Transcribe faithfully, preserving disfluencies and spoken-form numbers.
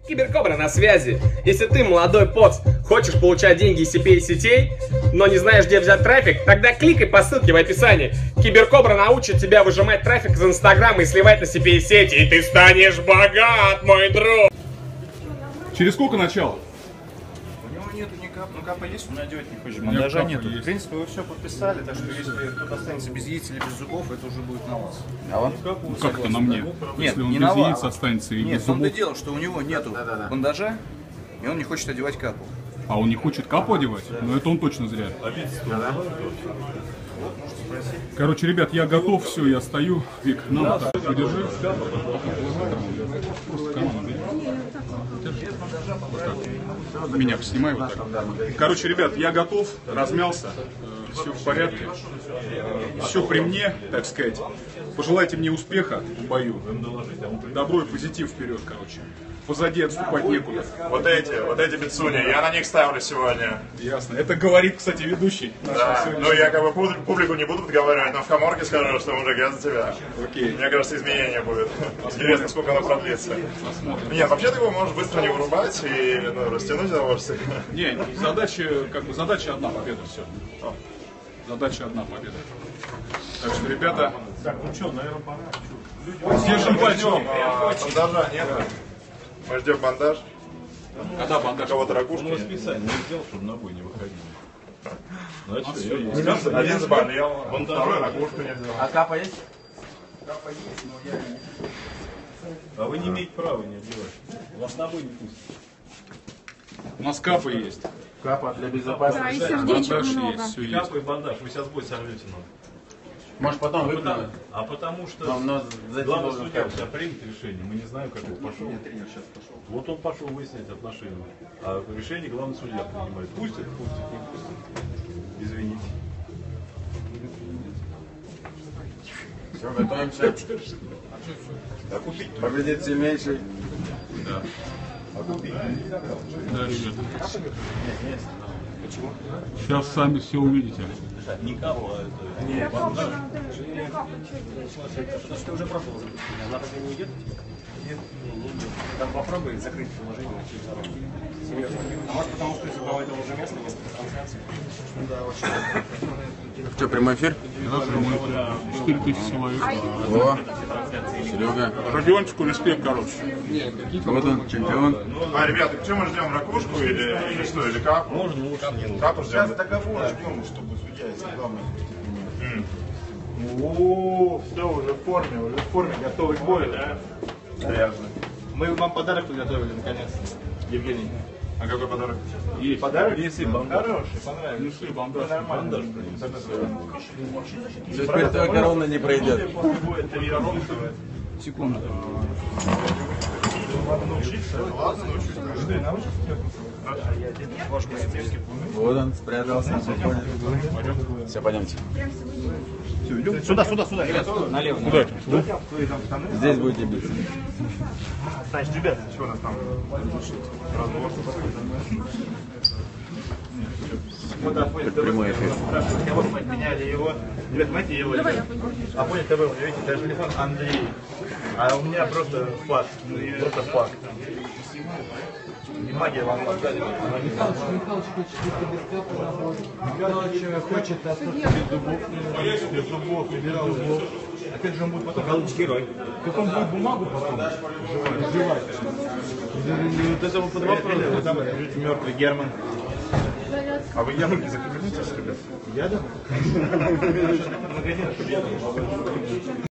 Киберкобра на связи. Если ты, молодой поц, хочешь получать деньги из си пи эй-сетей, но не знаешь, где взять трафик, тогда кликай по ссылке в описании. Киберкобра научит тебя выжимать трафик из Инстаграма и сливать на си пи эй-сети, и ты станешь богат, мой друг! Через сколько начало? У него нету ни капа, ну капа есть, но надевать не хочет. Мандажа нету. Есть. В принципе, вы все подписали, так что если кто-то останется без яиц или без зубов, это уже будет на вас. А он? Ну, как это на мне? Нет, Если он не без на вас. яиц останется и Нет, без в том-то и зубов. дело, что у него нету бандажа, и он не хочет одевать капу. А он не хочет капу одевать? Но это он точно зря. Короче, ребят, я готов, все, я стою. Вик, на вот так, подержи. Просто карман убери. Вот так. Меня поснимай вот так. Короче, ребят, я готов, размялся, все в порядке, все при мне, так сказать. Пожелайте мне успеха в бою. Добро и позитив вперед, короче. Позади отступать некуда. Вот эти, вот эти бицуни, я на них ставлю сегодня. Ясно. Это говорит, кстати, ведущий. Да, ну я как бы публи- публику не буду подговаривать, но в каморке скажу, что мужик, я за тебя. Окей. Мне кажется, изменение будет. Интересно, сколько оно продлится. Нет, вообще ты его можешь быстро не вырубать и ну, растянуть удовольствие. Не, задача, как бы, задача одна победа, все. Задача одна победа. Так что, ребята, Так, ну что, наверное, пора. держим пальчики. Бандажа нет. Мы ждем бандаж. Когда бандаж? У кого-то ракушки Он нет. расписание не сделал, чтобы на бой не выходили. Ну а что, всё я есть. есть. Один заболел, второй ракушку не взял. А капа есть? А вы не имеете права не одевать. Вас на бой не пустят. У нас капы есть. Капа для Да, безопасности. и сердечек Бандаж много. есть, все есть. Капа и бандаж, вы сейчас бой сорвете нам. Может потом выплюнуть? А потому что Но- но зайти главный должен судья капа. сейчас примет решение, мы не знаем, как он пошел. Вот он пошел выяснять отношения. А решение главный судья принимает. Пустит, пустит, не пустит. Извините. Все, готовимся. А купить? Победит сильнейший. Да. Да, ребята. Сейчас сами все увидите. Не капа, а это... Ты уже пробовал закрыть? Она так не уйдет? Нет. Там попробуй закрыть приложение через дорогу. Серьезно. А может потому, что из-за того этого уже места вместо трансляции? Да, очень. Что, прямой эфир? четыре тысячи человек. Во. Серега. Родиончику респект, короче. Вот он, чемпион. А, ребята, что мы ждем, ракушку или, или что, или капу? Можно лучше не нужно. Капу ждем? договор ждем, чтобы судья, если главное. О, все, уже в форме, уже в форме, готовый к бою, да? Серьезно. Мы вам подарок приготовили, наконец. Евгений. А какой подарок? Есть. Подарок? Неси бандаж. Хороший, понравился. Неси бандаж. Бандаж принеси. Теперь твоя корона не пройдет. Секунду. Ладно, научиться. Ладно, научиться. Ты научишься? Вот он, спрятался. Все, пойдемте. Сюда, сюда, сюда. Налево. Куда? Здесь будете биться. Значит, ребята, что у нас там? Разбор. Это прямой эфир. Кого мы меняли его? Ребят, знаете, его. А понял, ТВ, у него, видите, даже телефон Андрей. А у меня просто факт. Просто факт. Не магия вам отдали. Михалыч, Михалыч хочет остаться без зубов, без зубов, без зубов. А как же он будет потом? Михалыч герой. Как он будет бумагу потом жевать? Вот это вот под вопрос. Мертвый Герман. А вы ядом не закрепитесь, ребят? Ядом?